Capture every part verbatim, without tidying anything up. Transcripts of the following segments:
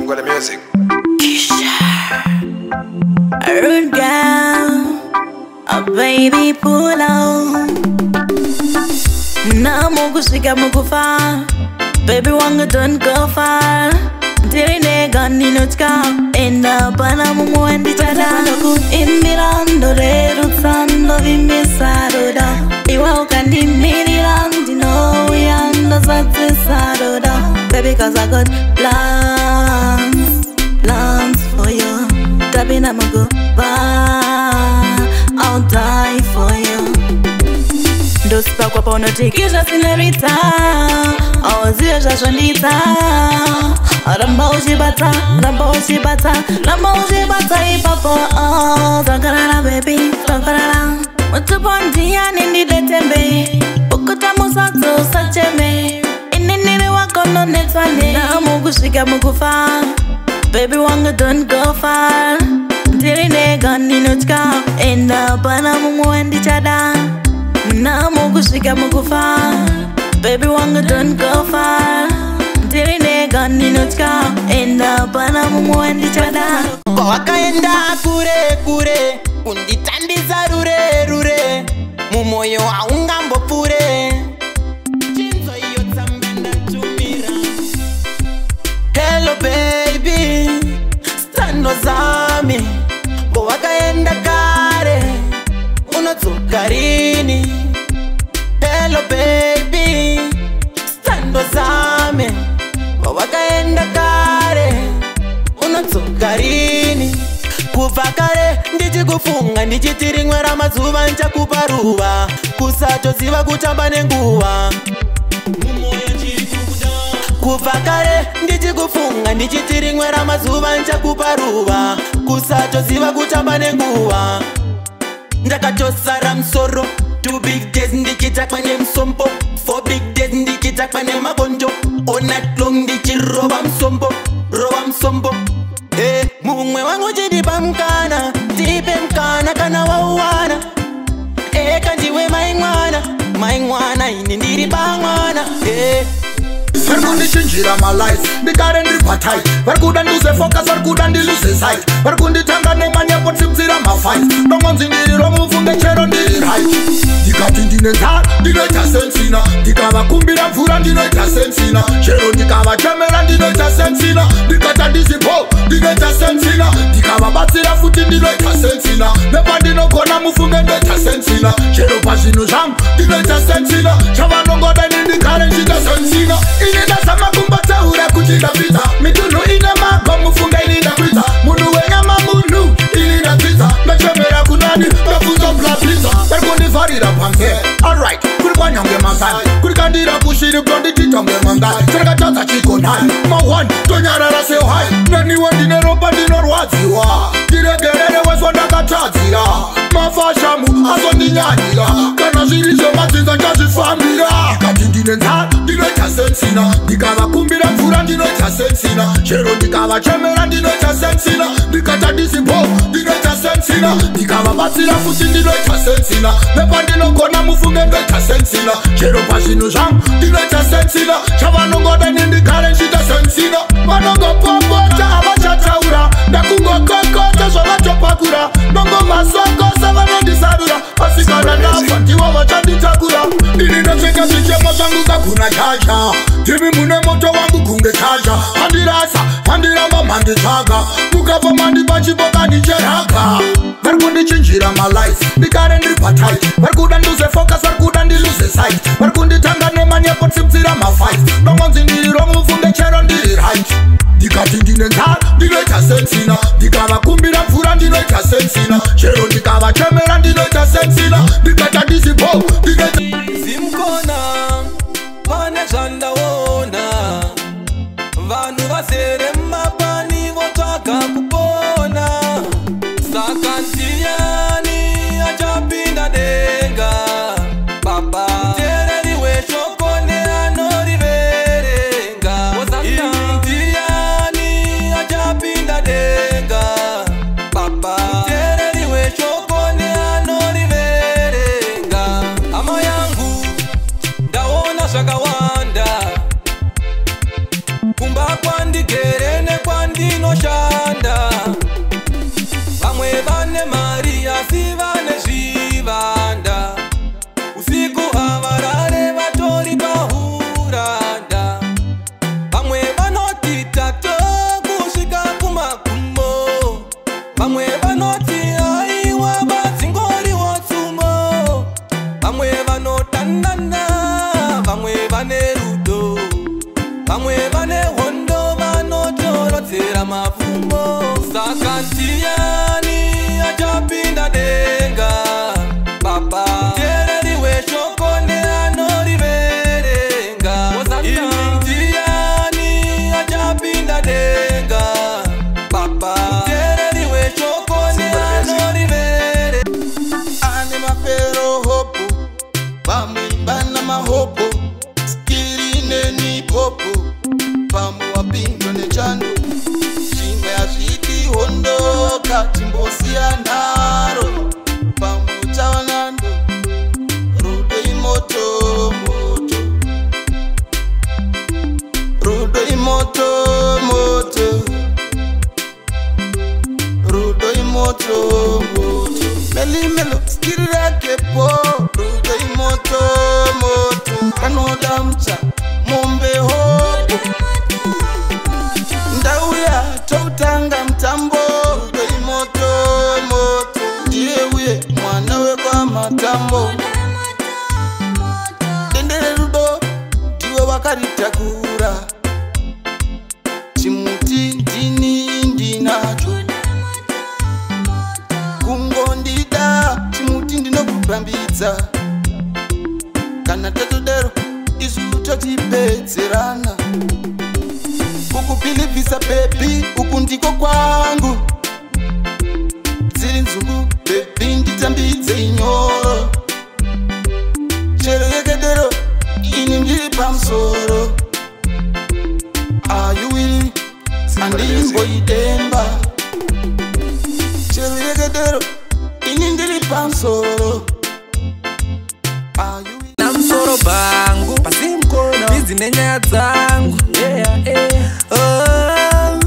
Jungle the music. A rude girl, a baby pull out. Na mugu sika mugu far, baby wanga don't go far. Tiri nega ninutka, enda pana mumu endi tada. Imirando re rutsando vimisaroda. Iwa ukandi mirirandi no yanda zati saroda. Baby cause I got plans, plans for you. Tabi na mugu bar, I'll die for you. Dospa kwa pono tikisha sinerita, awazia shashonita. Ramba ujibata, ramba ujibata, ramba ujibata ipapo. Oh, tankarara baby, tankarara. Mutupondi ya nindi detembe, ukuta musato sacheme. Inini wako no netwane, na mugu shika mugu far. Baby wanga don't go far. Tiri nega ninutka, enda pana mumu endi chada. Na mugu shika mugu far. Baby wanga don't go far. Tiri nega ninutka, enda pana mumu endi chada. Wakaenda kure kure, unditandiza rure rure, mumoyo aungambo pure. Chinzo iyo tambenda tumira. Hello baby, stando zami. Bo wakaenda kare, unotsukarini. Hello baby, stando zami. Bo wakaenda kare, unotsukarini. Kuva kare ndichikufunga ndichitirimwera mazuva nchakupa ruva. Kusatoziva kutamba nenguva. Kuva kare ndichikufunga ndichitirimwera mazuva nchakupa ruva. Kusatoziva kutamba nenguva. Ndakatosara msoro. Two big days ndichita kwenye msombo. Four big days ndichita kwenye magonjo. All night long ndichiroba msombo. Roba msombo. Eh, mumwe wangu chidipa mkana. Tipe mkana kana wauwana. Eh, kanjiwe maingwana. Maingwana ini ndiripa mwana. Eh Varkundi chinjira my life, ndikare ndiri patai. Varkuda nduse focus, varkuda ndiluse sight. Varkundi tanga nemanyepo tsimtsira mafight. Nongonzi ndiri romufunge chero ndiri right. Ndikati ndine nzara, ndinoita sensina. Ndikavakumbira mvura ndinoita sensina. Chero ndikavachemera ndinoita sensina. Ndikata ndisipo, ndinoita sensina. Ndikavabatsira futi ndinoita sensina. Nepa ndinogona mufunge ndinoita sensina. Chero pazvinhu zvangu ndinoita sensina. Chavanongoda ndikare nchita sensina. Inida sama kumbata ura kuchida pizza. Mitunhu ina mago mufunga inida pizza. Munu wenyama munu inida pizza. Mechemera kunani mefuzo bla pizza. Berkundi varira pange. Alright, kuri kwa nyonge masani. Kuri kandira kushiri blondi titonge mangai. Serga chaza chiko nai. Ma one, tonyarara seo hai. Nani wandine roba dino rwaziwa. Diregerere weswanda katazira. Mafashamu azo ninyanyira. Kana zirizo mazinza njazifamira. Ikati ndine nzara, ndinoita sensina. Ndikavakumbira mvura ndinoita sensina. Chero ndikavachemera ndinoita sensina. Ndikata ndisipo ndinoita sensina. Ndikavabatsira futi ndinoita sensina. Nepa ndinogona mufunge ndinoita sensina. Chero pazvinhu zvangu ndinoita sensina. Chavanongoda ndikare nchita sensina. Vanongopopota havachataura. Ndakungokokota zvavatopakura. Nongomasokosa vanondisarura. Pasikana nafa ndivo vachanditakura. Ini ndopfeka zvichemo zvangu kakuna chacha. Timi mune moto wangu kunge chacha. Handirasa, handiramba manditsvaga. Mukafa mandipa chiboka ndicheraka. Varikundichinjira my life, ndikare ndiri patight. Varikuda nduse focus, varikuda ndiluse sight. Varikunditanga nemanyepo tsimtsira mafight. Nongonzi ndiri romufunge chero ndiri right. Ndikati ndine nzara, ndinoita sensina. Ndikavakumbira mvura ndinoita sensina. Chero ndikavachemera ndinoita sensina. Ndikata ndisipo, ndinoita Zimkona, pane zvandaona. Vanhu vasere mapani votsvaga kupona. Saka ndiyani achapinda denga. Baba tereri weshoko neanoriverenga. Ndiyani achapinda denga. Baba tereri weshoko neanoriverenga. Ama yangu ndaona zvakawanda. Kumba kwandigerene kwandi ndauya timbosiya nharo pamuta wanando rudo imoto moto rudo imoto moto rudo imoto moto meli melo skirake po rudo imoto moto kanoda mcha mombe hopo ndauya toutanga mtambo rudo imoto moto ndiye uye mwana wekwa matambo dendere rudo ndiwe wakaritakura chimuti ndini ndinacho kungondida chimuti ndinokupambidza kana tatodero isu totipedzerana kukupilipisa bebi uku ndiko kwangu dziri nzungu bebi nditambidze inyoro chero yekedero ini ndiri pamusoro ayuwiri andimboidemba chero yekedero ini ndiri pamusoro ayuwiri namusoro bangu pasimkono bizi nenyaya dzangu yeah, yeah. Oh,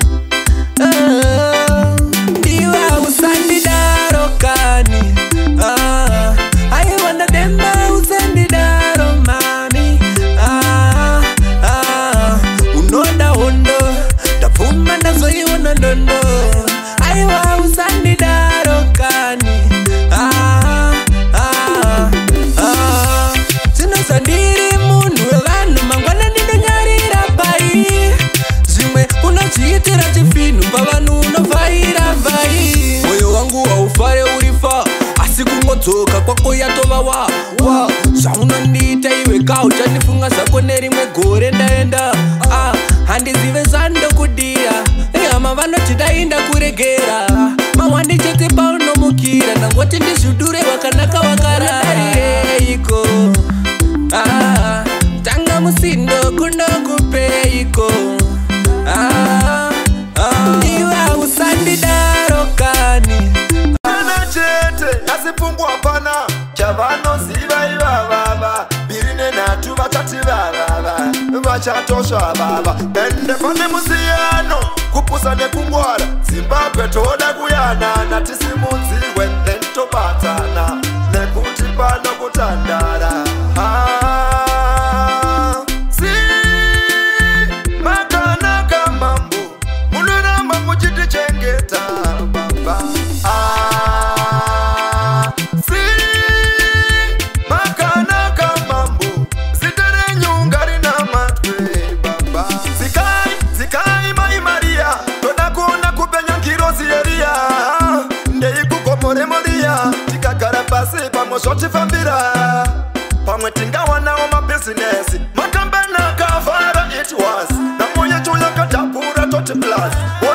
oh, iwa usandidaro kani ah, aiwanda demba usandidaro mami ah, ah, unoda hondo tapfuma ndazoiona ndondo aiwa usandidaro kani ah, ah, ah, tinosandiri munhu wevanhu mangwana ndinonyarira pai zvimwe unodziitira chifinhu pavanhu unovhaira vai mwoyo wangu haufare urifa asi kungodzoka kwako yatova wa wa zvaunondiita iwe ka uchandifunga zako nerimwe gore ndaenda ah, handizive zvandokudira ehama vanoti dainda kuregera mawandichete paunomukira nangoti ndizvidure wakanaka wakararieiko ah, tanga musindo kunokupeiko ah, ah, iwa usandidaro kani kana chete asipungwa pana chavanoziva ivavava birine natu vatati vavava vachatosva vava ende pane musiyano kupusa nekungwara zimbabwe toda kuyanana tisimudzirwe then tobatana nekuti pano kutandara ah, si makanaka mambo munoramba muchitichengeta baba ah, si makanaka mambo ziterenyunga rina matwe baba zikai zikai mai maria toda kuona kupenya ngirozi eria ndeikukomore moria tikagara pasi pamwe zvotifambira pamwe tingawanawo mabhizinesi makambena kavhara it was namoyo choyakatapura toti plus